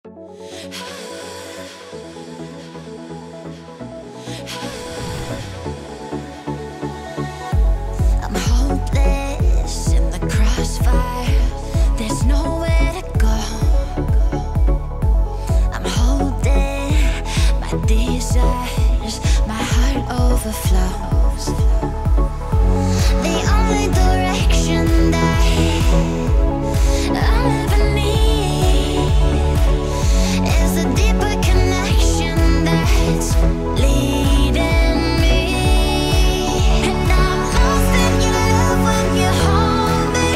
I'm hopeless in the crossfire. There's nowhere to go. I'm holding my desires. My heart overflows. The only direction that I'll ever need is a deeper connection that's leading me. And I'm lost in your love when you hold me.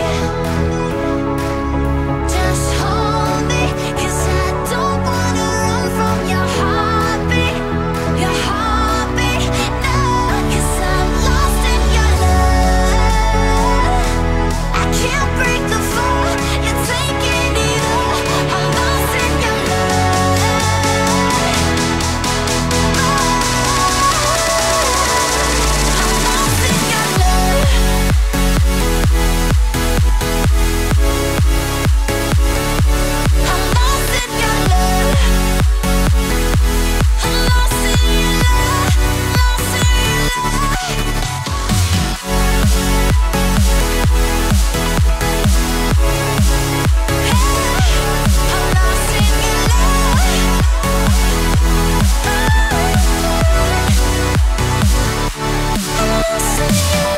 Just hold me, 'cause I don't wanna run from your heartbeat. Your heartbeat, no, 'cause I'm lost in your love. I can't break the fall, you're taking it all. I'm lost in your love. I'm lost in your love. I'm lost in your love. I'm lost in your love. Lost in your love. I'm lost in your love. I'm lost in your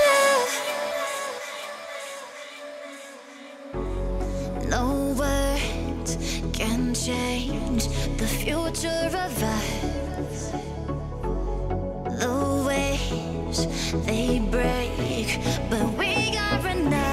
love. No words can change the future of us. The waves, they break, but we are enough.